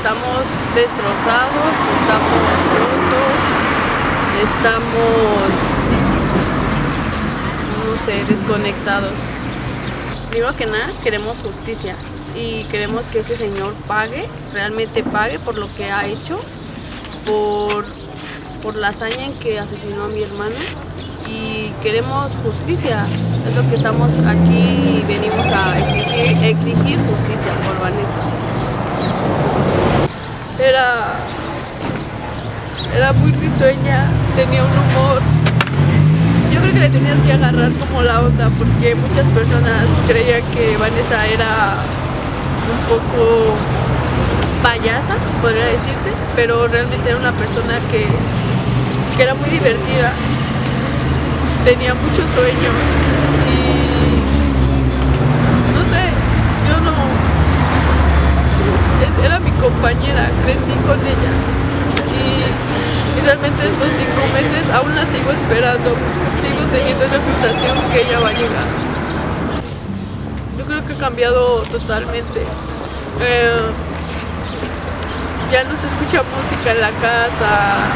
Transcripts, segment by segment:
estamos destrozados, estamos rotos, estamos, no sé, desconectados. Primero que nada, queremos justicia y queremos que este señor pague, realmente pague por lo que ha hecho, por la hazaña en que asesinó a mi hermana, y queremos justicia. Es lo que estamos aquí y venimos a exigir justicia por Vanessa. Era muy risueña, tenía un humor. Yo creo que le tenías que agarrar como la onda, porque muchas personas creían que Vanessa era un poco payasa, podría decirse, pero realmente era una persona que era muy divertida, tenía muchos sueños y no sé, era mi compañera, crecí con ella y realmente estos 5 meses aún la sigo esperando, sigo teniendo esa sensación que ella va a llegar. Yo creo que ha cambiado totalmente. Ya no se escucha música en la casa,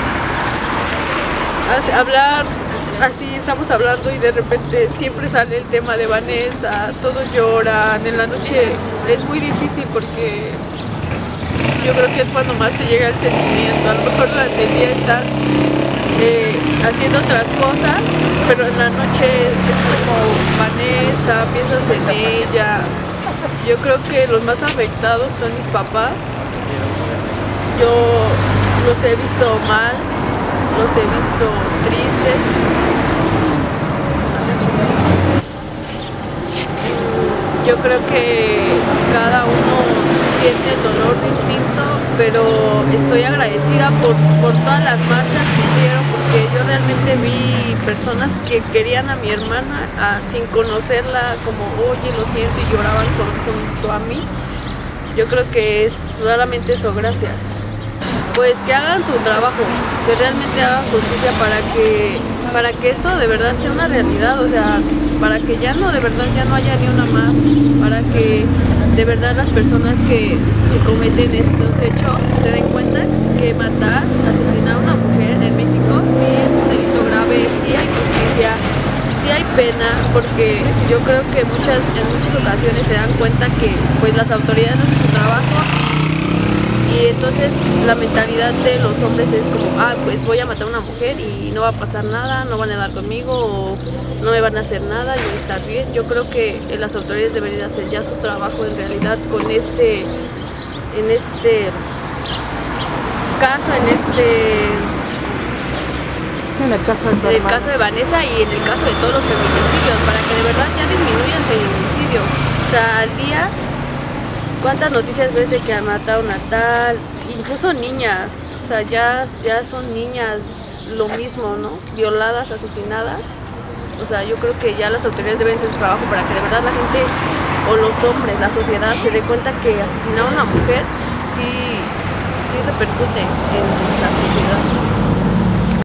hablar así, estamos hablando y de repente siempre sale el tema de Vanessa, todos lloran, en la noche es muy difícil porque yo creo que es cuando más te llega el sentimiento. A lo mejor durante el día estás haciendo otras cosas, pero en la noche es como Vanessa, piensas en ella. Yo creo que los más afectados son mis papás. Yo los he visto mal, los he visto tristes. Yo creo que cada uno siente el dolor distinto, pero estoy agradecida por todas las marchas que hicieron, porque yo realmente vi personas que querían a mi hermana sin conocerla, como oye, lo siento, y lloraban junto a mí. Yo creo que es solamente eso, gracias. Pues que hagan su trabajo, que realmente hagan justicia para que esto de verdad sea una realidad, o sea, para que ya no, de verdad ya no haya ni una más, para que de verdad las personas que cometen estos hechos se den cuenta que matar, asesinar a una mujer en México sí es un delito grave, sí hay justicia, sí hay pena, porque yo creo que en muchas ocasiones se dan cuenta que pues las autoridades no hacen su trabajo. Y entonces la mentalidad de los hombres es como, pues voy a matar a una mujer y no va a pasar nada, no van a dar conmigo o no me van a hacer nada y voy a estar bien. Yo creo que las autoridades deberían hacer ya su trabajo en realidad con en este caso, en el caso de Vanessa y en el caso de todos los feminicidios, para que de verdad ya disminuya el feminicidio. O sea, al día, ¿cuántas noticias ves de que mataron a tal? Incluso niñas, o sea, ya son niñas lo mismo, ¿no? Violadas, asesinadas. O sea, yo creo que ya las autoridades deben hacer su trabajo para que de verdad la gente o los hombres, la sociedad se dé cuenta que asesinar a una mujer sí repercute en la sociedad.